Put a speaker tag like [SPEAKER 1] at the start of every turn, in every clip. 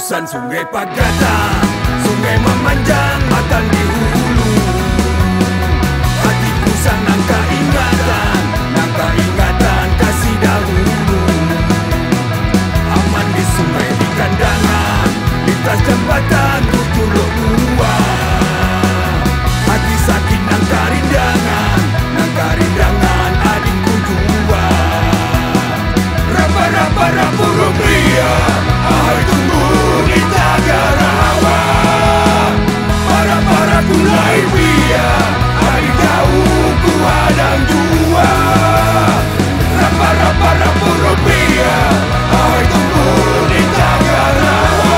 [SPEAKER 1] Terusan sungai Pagadang, sungai memanjang matang di hulu. Hatiku sang nangka ingatan kasih dahulu. Aman di sungai di kandangan, lintas jembatan berjuluk dua. Hati sakit nangka rindangan adikku jua. Raba-raba burung ria, ahai tunggu di tagar rawa. Para kulai pia, adik jauh ku hadang jua. Raba-raba burung ria, ahai tunggu di tagar rawa.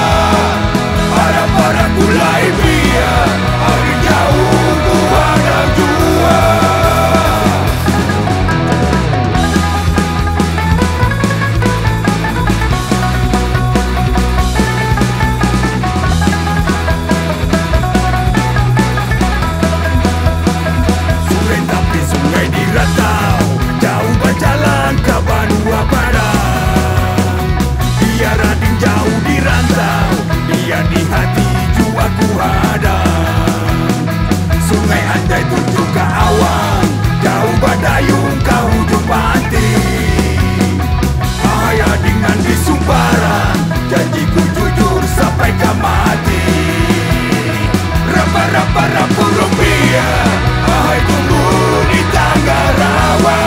[SPEAKER 1] Para kulai pia, adik jauh ku hadang jua. Para burung pia, ahai tunggu di tangga rawa.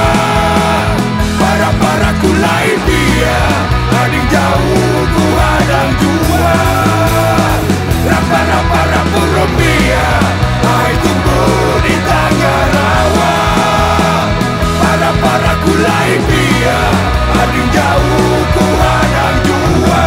[SPEAKER 1] Para kulai pia, adik jauh ku hadang jua. Para burung pia, ahai tunggu di tangga rawa. Para kulai pia, adik jauh ku hadang jua.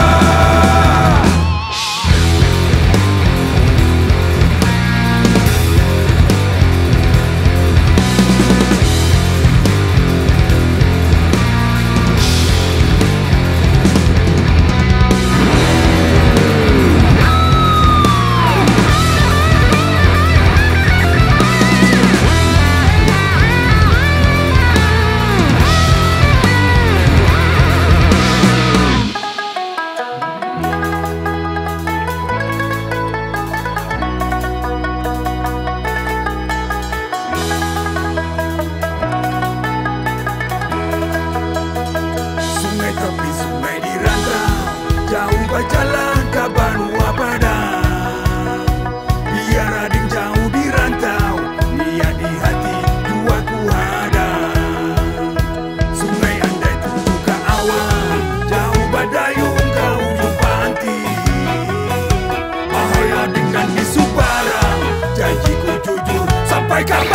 [SPEAKER 1] Jalan ke Banua Padang, biar ading jauh di rantau, niat di hati jua ku hadang. Sungai andai tuju ke awan, jauh badayung kau jumpa anti. Ahai ading dan di Subarang, janjiku jujur sampai kapan.